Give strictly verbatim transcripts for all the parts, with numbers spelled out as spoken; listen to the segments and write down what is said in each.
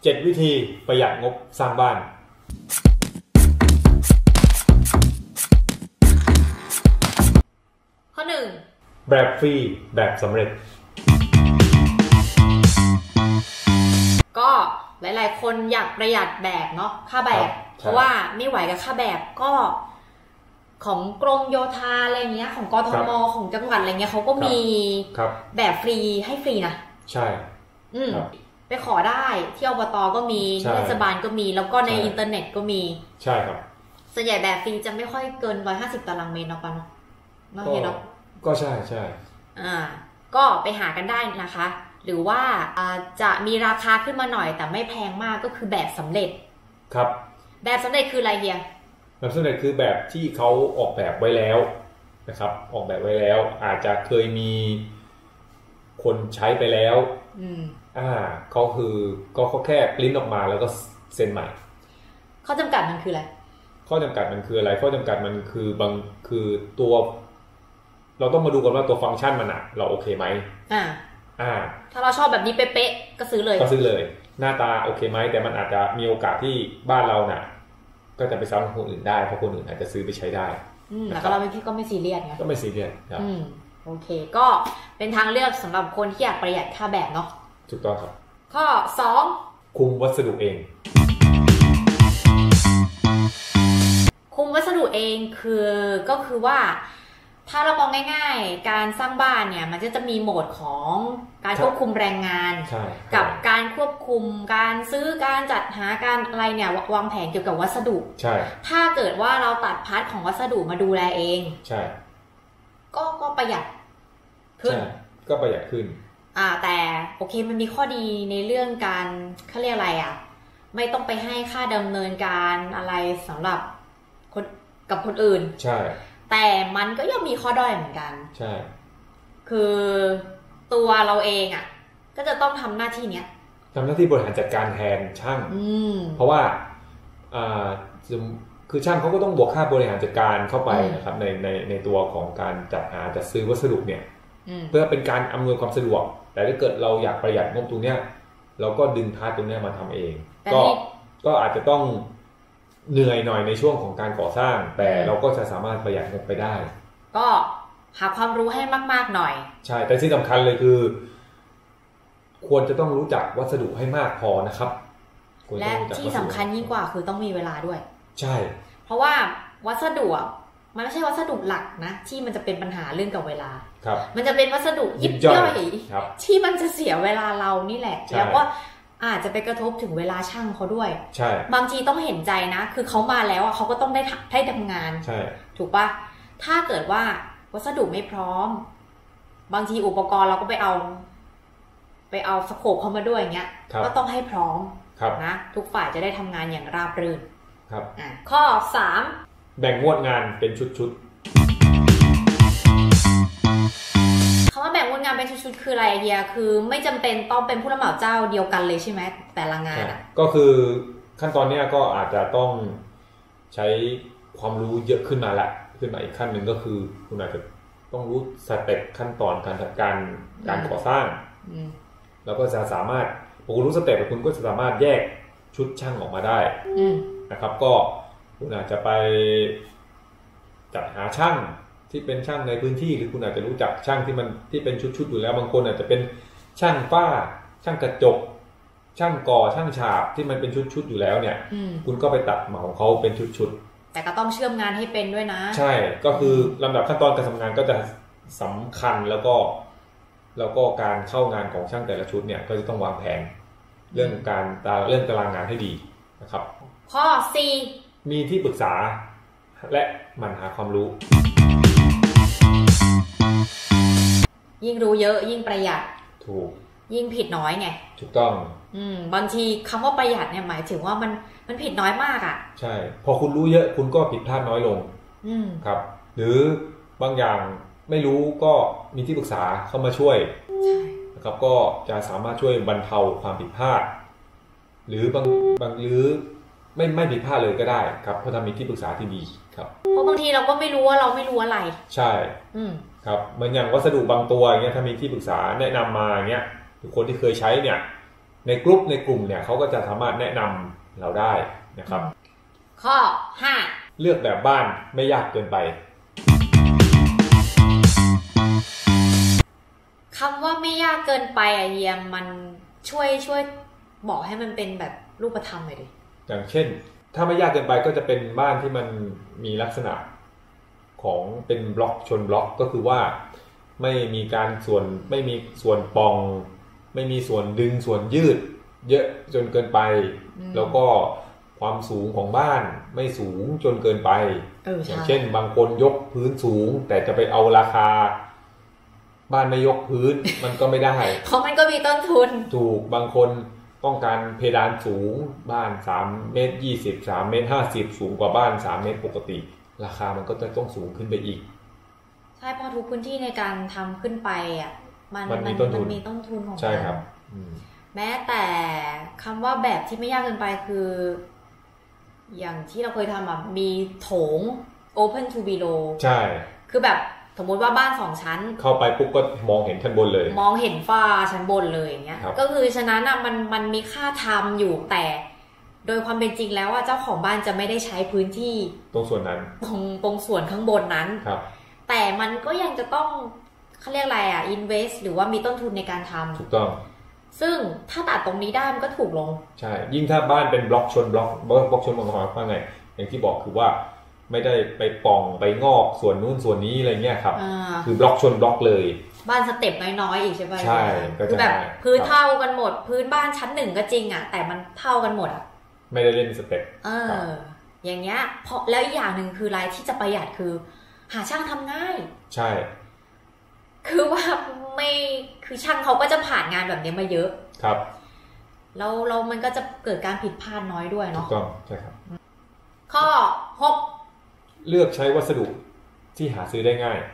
เจ็ดวิธีประหยัดงบสร้างบ้านข้อหนึ่งแบบฟรีแบบสำเร็จก็หลายๆคนอยากประหยัดแบบเนาะค่าแบบเพราะว่าไม่ไหวกับค่าแบบก็ของกรมโยธาอะไรเงี้ยของกทมของจังหวัดอะไรเงี้ยเขาก็มีแบบฟรีให้ฟรีนะใช่อืมไปขอได้ที่อบตก็มีเทศบาลก็มีแล้วก็ในอินเทอร์เน็ตก็มีใช่ครับส่วนใหญ่แบบฟรีจะไม่ค่อยเกินร้อยห้าสิบตารางเมตรเนาะปะเนาะเนาะเนาะก็ใช่ใช่อ่าก็ไปหากันได้นะคะหรือว่าจะมีราคาขึ้นมาหน่อยแต่ไม่แพงมากก็คือแบบสำเร็จครับแบบสำเร็จคืออะไรเฮียแบบสำเร็จคือแบบที่เขาออกแบบไว้แล้วนะครับออกแบบไว้แล้วอาจจะเคยมีคนใช้ไปแล้วอืมอ่าเขาคือก็เขาแค่ปริ้นออกมาแล้วก็เซ็นใหม่ข้อจำกัดมันคืออะไรข้อจำกัดมันคืออะไรข้อจำกัดมันคือบางคือตัวเราต้องมาดูกันว่าตัวฟังก์ชันมันอะเราโอเคไหมอ่าอ่าถ้าเราชอบแบบนี้เป๊ะๆก็ซื้อเลยก็ซื้อเลยหน้าตาโอเคไหมแต่มันอาจจะมีโอกาสที่บ้านเราน่ะก็จะไปซ้ำกับคนอื่นได้เพราะคนอื่นอาจจะซื้อไปใช้ได้แต่เราไม่คิดก็ไม่ซีเรียสไงก็ไม่ซีเรียสครับอืมโอเคก็เป็นทางเลือกสำหรับคนที่อยากประหยัดค่าแบบเนาะถูกต้องครับข้อสองคุมวัสดุเองคุมวัสดุเองคือก็คือว่าถ้าเรามองง่ายๆการสร้างบ้านเนี่ยมันจะจะมีโหมดของการควบคุมแรงงานกับการควบคุมการซื้อการจัดหาการอะไรเนี่ยวางแผนเกี่ยวกับวัสดุใช่ถ้าเกิดว่าเราตัดพาร์ทของวัสดุมาดูแลเองใช่ก็ก็ประหยัดขึ้นก็ประหยัดขึ้นอ่าแต่โอเคมันมีข้อดีในเรื่องการเขาเรียกอะไรอ่ะไม่ต้องไปให้ค่าดำเนินการอะไรสำหรับคนกับคนอื่นใช่แต่มันก็ยังมีข้อด้อยเหมือนกันใช่คือตัวเราเองอ่ะก็จะต้องทำหน้าที่เนี้ยทำหน้าที่บริหารจัดการแทนช่างเพราะว่าอ่าคือช่างเขาก็ต้องบวกค่าบริหารจัดการเข้าไปนะครับในในในตัวของการจัดหาจัดซื้อวัสดุเนี่ยเพื่อเป็นการอำนวยความสะดวกแต่ถ้าเกิดเราอยากประหยัดงบตรงเนี้ยเราก็ดึงพาร์ทตรงนี้มาทำเองก็ก็อาจจะต้องเหนื่อยหน่อยในช่วงของการก่อสร้างแต่เราก็จะสามารถประหยัดงบไปได้ก็หาความรู้ให้มากๆหน่อยใช่แต่ที่สำคัญเลยคือควรจะต้องรู้จักวัสดุให้มากพอนะครับและที่สำคัญยิ่งกว่าคือต้องมีเวลาด้วยใช่เพราะว่าวัสดุมันไม่ใช่วัสดุหลักนะที่มันจะเป็นปัญหาเรื่องกับเวลามันจะเป็นวัสดุยิบย่อยที่มันจะเสียเวลาเรานี่แหละแล้วก็อาจจะไปกระทบถึงเวลาช่างเขาด้วยใช่บางทีต้องเห็นใจนะคือเขามาแล้วเขาก็ต้องได้ได้ทำงานใช่ถูกปะถ้าเกิดว่าวัสดุไม่พร้อมบางทีอุปกรณ์เราก็ไปเอาไปเอาสโคปเข้ามาด้วยอย่างเงี้ยก็ต้องให้พร้อมนะทุกฝ่ายจะได้ทำงานอย่างราบรื่นครับอ่ะข้อสามแบ่งงวดงานเป็นชุดๆคำว่าแบ่งงวดงานเป็นชุดๆคืออะไรเดียคือไม่จำเป็นต้องเป็นผู้รับเหมาเจ้าเดียวกันเลยใช่ไหมแต่ละงานอ่ะก็คือขั้นตอนนี้ก็อาจจะต้องใช้ความรู้เยอะขึ้นมาละขึ้นมาอีกขั้นหนึ่งก็คือคุณอาจจะต้องรู้สเต็ปขั้นตอนการจัดการการก่อสร้างแล้วก็จะสามารถพอคุณรู้สเต็ปคุณก็จะสามารถแยกชุดช่างออกมาได้นะครับก็คุณอาจจะไปจัดหาช่างที่เป็นช่างในพื้นที่หรือคุณอาจจะรู้จักช่างที่มันที่เป็นชุดๆอยู่แล้วบางคนอาจจะเป็นช่างฝ้าช่างกระจกช่างก่อช่างฉาบที่มันเป็นชุดๆอยู่แล้วเนี่ยคุณก็ไปตัดเหมาเขาเป็นชุดๆแต่ก็ต้องเชื่อมงานให้เป็นด้วยนะใช่ก็คือลำดับขั้นตอนการทำงานก็จะสำคัญแล้วก็แล้วก็การเข้างานของช่างแต่ละชุดเนี่ยก็จะต้องวางแผนเรื่องการตาเรื่องตารางงานให้ดีนะครับข้อสี่มีที่ปรึกษาและหมั่นหาความรู้ยิ่งรู้เยอะยิ่งประหยัดถูกยิ่งผิดน้อยไงถูกต้องอืมบางทีคำว่าประหยัดเนี่ยหมายถึงว่ามันมันผิดน้อยมากอ่ะใช่พอคุณรู้เยอะคุณก็ผิดพลาดน้อยลงอืมครับหรือบางอย่างไม่รู้ก็มีที่ปรึกษาเข้ามาช่วยนะครับก็จะสามารถช่วยบรรเทาความผิดพลาดหรือบางบางหรือไม่ไม่ผิดพลาดเลยก็ได้ครับเพราะทำมีที่ปรึกษาที่ดีครับเพราะบางทีเราก็ไม่รู้ว่าเราไม่รู้อะไรใช่อืมครับเหมือนอย่างวัสดุบางตัวอย่างเงี้ยถ้ามีที่ปรึกษาแนะนำมาอย่างเงี้ยหรือคนที่เคยใช้เนี่ยในกลุ่มในกลุ่มเนี่ยเขาก็จะสามารถแนะนำเราได้นะครับข้อห้าเลือกแบบบ้านไม่ยากเกินไปคำว่าไม่ยากเกินไปอะเฮียมันช่วยช่วยบอกให้มันเป็นแบบรูปธรรมหน่อยดิอย่างเช่นถ้าไม่ยากเกินไปก็จะเป็นบ้านที่มันมีลักษณะของเป็นบล็อกชนบล็อกก็คือว่าไม่มีการส่วนไม่มีส่วนปองไม่มีส่วนดึงส่วนยืดเยอะจนเกินไปแล้วก็ความสูงของบ้านไม่สูงจนเกินไปอ, อย่างเช่นบางคนยกพื้นสูงแต่จะไปเอาราคาบ้านไม่ยกพื้น มันก็ไม่ได้เพราะมันก็มีต้นทุนถูกบางคนต้องการเพดานสูงบ้านสามเมตรยี่สิบ สามเมตรห้าสิบสูงกว่าบ้านสามเมตรปกติราคามันก็จะต้องสูงขึ้นไปอีกใช่พอทุกพื้นที่ในการทำขึ้นไปอ่ะมันมันมีต้นทุนมีต้นทุนของมันใช่ครับแม้แต่คำว่าแบบที่ไม่ยากเกินไปคืออย่างที่เราเคยทำแบบมีโถง open to below ใช่คือแบบสมมติว่าบ้านสองชั้นเข้าไปปุ๊บก็มองเห็นชั้นบนเลยมองเห็นฝ้าชั้นบนเลยอย่างเงี้ยก็คือฉะนั้นอ่ะมันมันมีค่าทำอยู่แต่โดยความเป็นจริงแล้วว่าเจ้าของบ้านจะไม่ได้ใช้พื้นที่ตรงส่วนนั้นตรงตรงส่วนข้างบนนั้นครับแต่มันก็ยังจะต้องเขาเรียกอะไรอ่ะ invest หรือว่ามีต้นทุนในการทำถูกต้องซึ่งถ้าตัดตรงนี้ได้มันก็ถูกลงใช่ยิ่งถ้าบ้านเป็นบล็อกชนบล็อกบล็อกชนบล็อกว่าไงอย่างที่บอกคือว่าไม่ได้ไปป่องไปงอกส่วนนู้นส่วนนี้อะไรเงี้ยครับคือบล็อกชนบล็อกเลยบ้านสเต็ปน้อยๆอีกใช่ไหมใช่คือแบบพื้นเท่ากันหมดพื้นบ้านชั้นหนึ่งก็จริงอ่ะแต่มันเท่ากันหมดอ่ะไม่ได้เล่นสเต็ปเอออย่างเงี้ยเพราะแล้วอีกอย่างหนึ่งคือรายที่จะประหยัดคือหาช่างทำง่ายใช่คือว่าไม่คือช่างเขาก็จะผ่านงานแบบนี้มาเยอะครับแล้วเรามันก็จะเกิดการผิดพลาดน้อยด้วยเนาะถูกต้องใช่ครับข้อหกเลือกใช้วัสดุที่หาซื้อได้ง่าย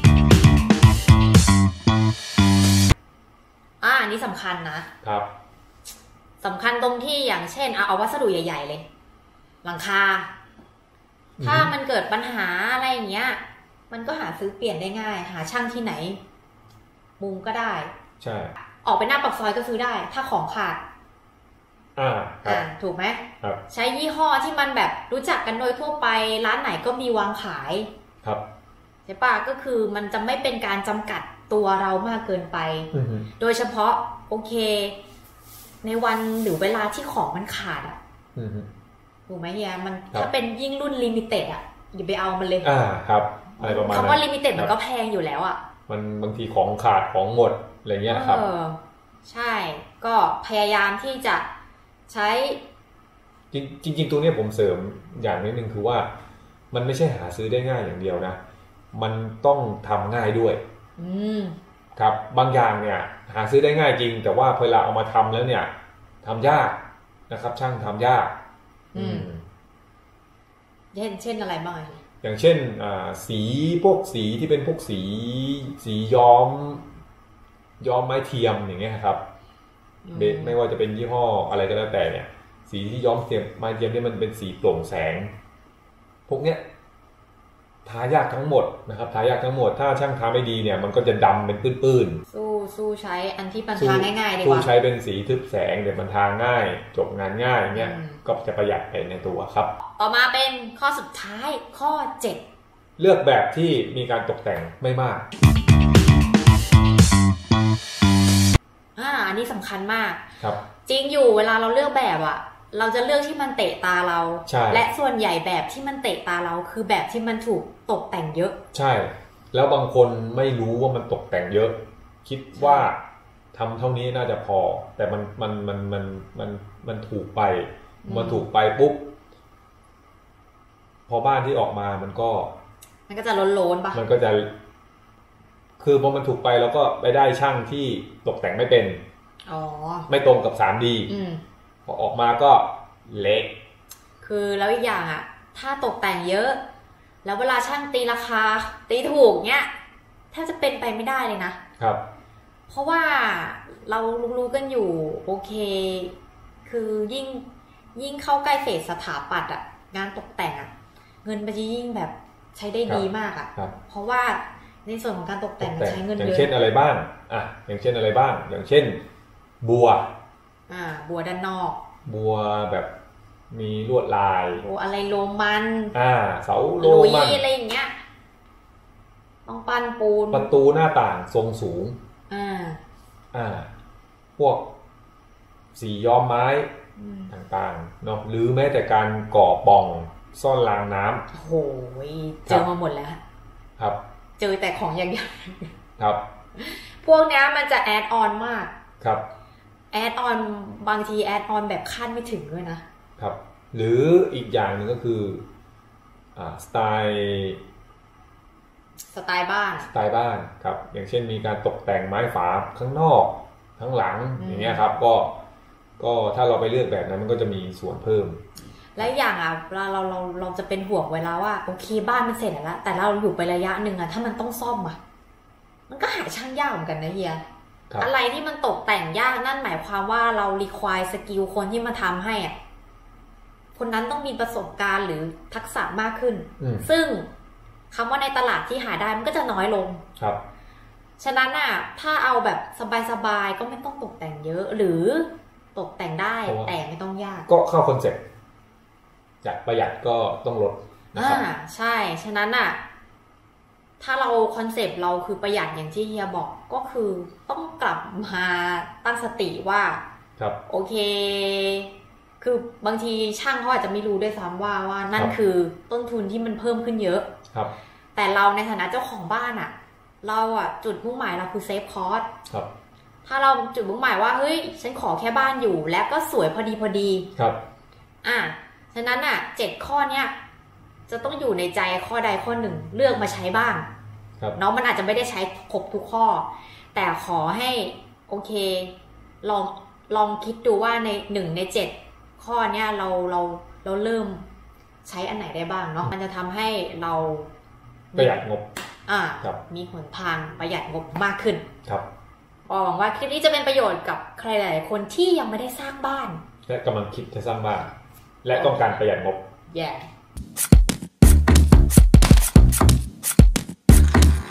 อ่าอันนี้สำคัญนะครับสำคัญตรงที่อย่างเช่นเอาเอาวัสดุใหญ่ๆเลยหลังคาถ้ามันเกิดปัญหาอะไรอย่างเงี้ยมันก็หาซื้อเปลี่ยนได้ง่ายหาช่างที่ไหนมุงก็ได้ใช่ออกไปหน้าปากซอยก็ซื้อได้ถ้าของขาดอ่าครับถูกไหมครับใช้ยี่ห้อที่มันแบบรู้จักกันโดยทั่วไปร้านไหนก็มีวางขายครับใช่ป่ะก็คือมันจะไม่เป็นการจำกัดตัวเรามากเกินไปโดยเฉพาะโอเคในวันหรือเวลาที่ของมันขาดอ่ะถูกไหมเฮียมันถ้าเป็นยิ่งรุ่นลิมิเต็ดอ่ะอย่าไปเอามันเลยอ่าครับอะไรประมาณนั้นคำว่าลิมิเต็ดมันก็แพงอยู่แล้วอ่ะมันบางทีของขาดของหมดอะไรเงี้ยครับเออใช่ก็พยายามที่จะใช้จริงจริงๆตัวนี้ผมเสริมอย่างนิดนึงคือว่ามันไม่ใช่หาซื้อได้ง่ายอย่างเดียวนะมันต้องทำง่ายด้วยอืมครับบางอย่างเนี่ยหาซื้อได้ง่ายจริงแต่ว่าเวลาเอามาทำแล้วเนี่ยทำยากนะครับช่างทำยากอืมเช่นเช่นอะไรบ้างอย่างเช่นสีพวกสีที่เป็นพวกสีสีย้อมย้อมไม้เทียมอย่างเงี้ยครับไม่ว่าจะเป็นยี่ห้ออะไรก็แล้วแต่เนี่ยสีที่ย้อมเทียมไม้เทียมที่มันเป็นสีโปร่งแสงพวกเนี้ยทายากทั้งหมดนะครับทายากทั้งหมดถ้าช่างทาไม่ดีเนี่ยมันก็จะดำเป็นปื้นๆสู้สู้ใช้อันที่มันทาง่ายๆดีกว่าสู้ใช้เป็นสีทึบแสงเดี๋ยวมันทาง่ายจบงานง่ายอย่างเงี้ยก็จะประหยัดไปในตัวครับต่อมาเป็นข้อสุดท้ายข้อเจ็ดเลือกแบบที่มีการตกแต่งไม่มากอ่าอันนี้สำคัญมากครับจริงอยู่เวลาเราเลือกแบบอ่ะเราจะเลือกที่มันเตะตาเราและส่วนใหญ่แบบที่มันเตะตาเราคือแบบที่มันถูกตกแต่งเยอะใช่แล้วบางคนไม่รู้ว่ามันตกแต่งเยอะคิดว่าทำเท่านี้น่าจะพอแต่มันมันมันมันมันมันถูกไปมันถูกไปปุ๊บพอบ้านที่ออกมามันก็มันก็จะโล้นๆป่ะมันก็จะคือพอมันถูกไปแล้วก็ไปได้ช่างที่ตกแต่งไม่เป็นอ๋อไม่ตรงกับ ทรี ดีอืมพอออกมาก็เละคือแล้วอีกอย่างอ่ะถ้าตกแต่งเยอะแล้วเวลาช่างตีราคาตีถูกเนี้ยแทบจะเป็นไปไม่ได้เลยนะครับเพราะว่าเรารู้ๆกันอยู่โอเคคือยิ่งยิ่งเข้าใกล้เฟสสถาปัตย์อ่ะงานตกแต่งอ่ะเงินมันจะยิ่งแบบใช้ได้ดีมากอ่ะเพราะว่าในส่วนของการตกแต่งมันใช้เงินเยอะอย่างเช่นอะไรบ้างอ่ะอย่างเช่นอะไรบ้างอย่างเช่นบัวอ่าบัวด้านนอกบัวแบบมีลวดลายบัวอะไรโรมันอ่าเสาโรมันอะไรอย่างเงี้ยต้องปั้นปูนประตูหน้าต่างทรงสูงอ่าอ่าพวกสีย้อมไม้ต่างๆเนาะหรือแม้แต่การก่อปล่องซ่อนรางน้ำโอ้โหเจอมาหมดแล้วครับเจอแต่ของอย่างอย่างครับพวกนี้มันจะแอดออนมากครับแอดออนบางทีแอดออนแบบคาดไม่ถึงด้วยนะครับหรืออีกอย่างหนึ่งก็คืออ่าสไตล์สไตล์บ้านสไตล์บ้านครับอย่างเช่นมีการตกแต่งไม้ฝาข้างนอกข้างหลังอย่างเงี้ยครับก็ก็ถ้าเราไปเลือกแบบนั้นมันก็จะมีส่วนเพิ่มและอย่างอ่ะเราเราเราเราจะเป็นห่วงเวลาว่าโอเคบ้านมันเสร็จแล้วแต่เราอยู่ไประยะหนึ่งอ่ะถ้ามันต้องซ่อมอ่ะมันก็หาช่างยากเหมือนกันนะเฮียอะไรที่มันตกแต่งยากนั่นหมายความว่าเรารีควายสกิลคนที่มาทำให้อ่ะคนนั้นต้องมีประสบการณ์หรือทักษะมากขึ้นซึ่งคำว่าในตลาดที่หาได้มันก็จะน้อยลงครับฉะนั้นอ่ะถ้าเอาแบบสบายๆก็ไม่ต้องตกแต่งเยอะหรือตกแต่งได้แต่ไม่ต้องยากก็เข้าคอนเซ็ปต์อยากประหยัดก็ต้องลดนะครับอ่าใช่ฉะนั้นอ่ะถ้าเราคอนเซปต์เราคือประหยัดอย่างที่เฮียบอกก็คือต้องกลับมาตั้งสติว่าครับโอเคคือบางทีช่างเขาอาจจะไม่รู้ด้วยซ้ำว่าว่านั่นคือต้นทุนที่มันเพิ่มขึ้นเยอะครับแต่เราในฐานะเจ้าของบ้านอ่ะเราอ่ะจุดมุ่งหมายเราคือเซฟคอสครับถ้าเราจุดมุ่งหมายว่าเฮ้ยฉันขอแค่บ้านอยู่และก็สวยพอดีพอดีครับอ่ะฉะนั้นอ่ะเจ็ดข้อเนี้ยจะต้องอยู่ในใจข้อใดข้อหนึ่งเลือกมาใช้บ้างเนาะมันอาจจะไม่ได้ใช้ครบทุกข้อแต่ขอให้โอเคลองลองคิดดูว่าในหนึ่งในเจ็ดข้อเนี้ยเราเราเราเริ่มใช้อันไหนได้บ้างเนาะมันจะทำให้เราประหยัดงบอ่ามีหนทางประหยัดงบมากขึ้นครับก็หวังว่าคลิปนี้จะเป็นประโยชน์กับใครหลายคนที่ยังไม่ได้สร้างบ้านและกำลังคิดจะสร้างบ้านและต้องการประหยัดงบ yeah